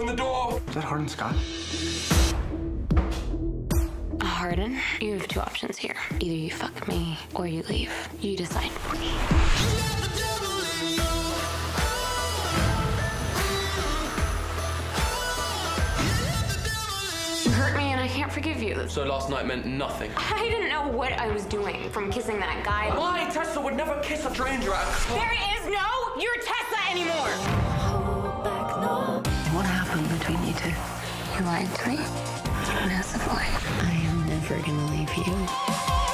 the door. Is that Hardin Scott? Hardin, you have two options here. Either you fuck me or you leave. You decide for me. You hurt me and I can't forgive you. So last night meant nothing. I didn't know what I was doing from kissing that guy. Why? Tessa would never kiss a stranger at a club. There is no you're Tessa anymore. What happened between you two? You lied to me. Massively. I am never gonna leave you.